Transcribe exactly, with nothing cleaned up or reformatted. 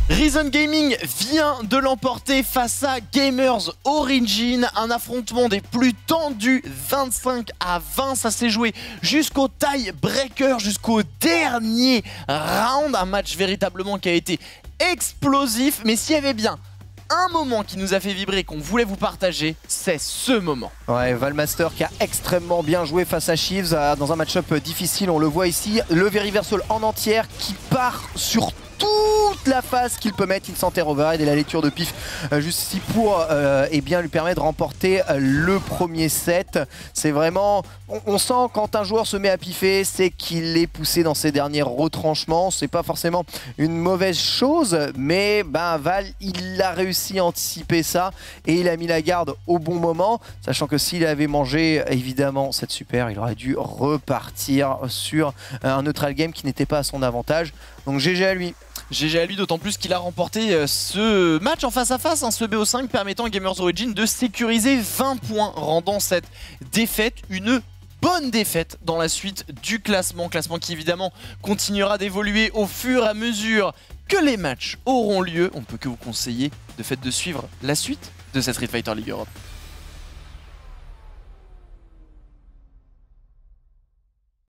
Reason Gaming vient de l'emporter face à Gamers Origin, un affrontement des plus tendus, vingt-cinq à vingt, ça s'est joué jusqu'au tie-breaker, jusqu'au dernier round, un match véritablement qui a été explosif, mais s'il y avait bien un moment qui nous a fait vibrer, qu'on voulait vous partager, c'est ce moment. Ouais, Valmaster qui a extrêmement bien joué face à Chiefs dans un match-up difficile, on le voit ici, le Veriversal en entière qui part sur toute la phase qu'il peut mettre, il s'enterre overhead et la lecture de pif euh, juste ici pour euh, eh bien, lui permettre de remporter euh, le premier set. C'est vraiment, on, on sent quand un joueur se met à piffer, c'est qu'il est poussé dans ses derniers retranchements. C'est pas forcément une mauvaise chose, mais ben, Val, il a réussi à anticiper ça et il a mis la garde au bon moment, sachant que s'il avait mangé évidemment cette super, il aurait dû repartir sur un neutral game qui n'était pas à son avantage. Donc G G à lui. G G à lui, d'autant plus qu'il a remporté ce match en face à face, hein, ce B O cinq permettant à Gamers Origin de sécuriser vingt points, rendant cette défaite une bonne défaite dans la suite du classement. Classement qui évidemment continuera d'évoluer au fur et à mesure que les matchs auront lieu. On ne peut que vous conseiller de fait de suivre la suite de cette Street Fighter League Europe.